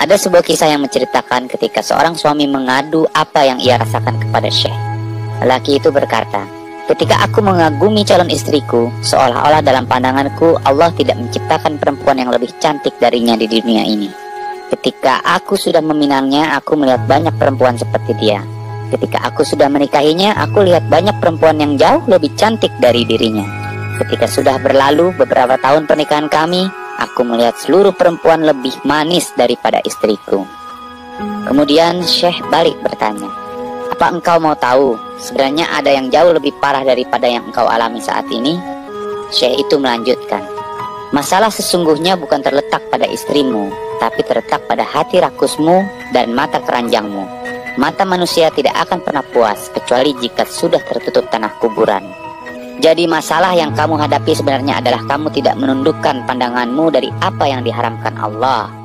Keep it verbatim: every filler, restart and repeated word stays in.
Ada sebuah kisah yang menceritakan ketika seorang suami mengadu apa yang ia rasakan kepada Syekh. Lelaki itu berkata, "Ketika aku mengagumi calon istriku, seolah-olah dalam pandanganku Allah tidak menciptakan perempuan yang lebih cantik darinya di dunia ini. Ketika aku sudah meminangnya, aku melihat banyak perempuan seperti dia. Ketika aku sudah menikahinya, aku lihat banyak perempuan yang jauh lebih cantik dari dirinya. Ketika sudah berlalu beberapa tahun pernikahan kami, aku melihat seluruh perempuan lebih manis daripada istriku." Kemudian Syekh balik bertanya, "Apa engkau mau tahu, sebenarnya ada yang jauh lebih parah daripada yang engkau alami saat ini?" Syekh itu melanjutkan, "Masalah sesungguhnya bukan terletak pada istrimu, tapi terletak pada hati rakusmu dan mata keranjangmu. Mata manusia tidak akan pernah puas kecuali jika sudah tertutup tanah kuburan. Jadi masalah yang kamu hadapi sebenarnya adalah kamu tidak menundukkan pandanganmu dari apa yang diharamkan Allah.